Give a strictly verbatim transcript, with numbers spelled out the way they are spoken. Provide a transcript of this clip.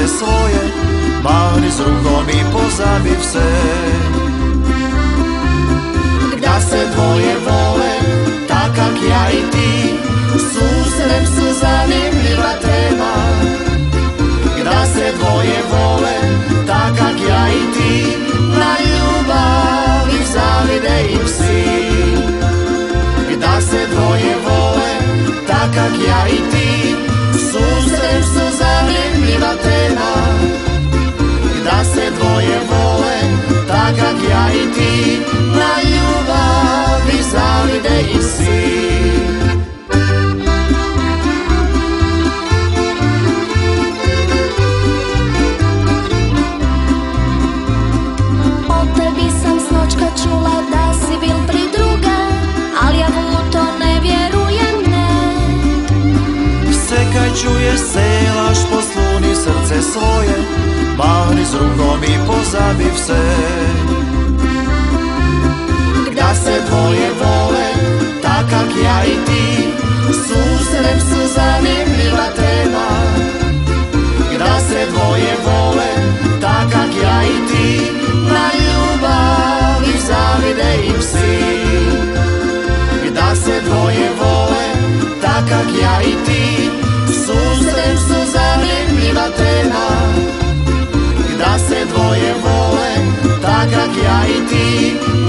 srce svoje, mahni s rukom i pozabiv se. Da se dvoje vole, tak kak ja i ti, susret su zanimljiva tema. Da se dvoje vole, tak kak ja i ti, na ljubavi zavide im svi. Da se dvoje vole, tak kak ja i ti, susret su zanimljiva tema. Da se dvoje vole, tak kak ja i ti, na ljubavi zavide im svi. Čula da si bil pri druge, ali ja mu to ne vjerujem, ne. Vse kaj čuješ selaš, posluni srce svoje, mahni s rukom i pozabiv se. Da se dvoje vole, tak kak ja i ti, susret su zanimljiva tema. Da se dvoje vole, tak kak ja i ti, na ljubavi zavide im svi. Da se dvoje vole, tak kak ja i ti, susret su zanimljiva tema. Da se dvoje vole, tak kak ja i ti,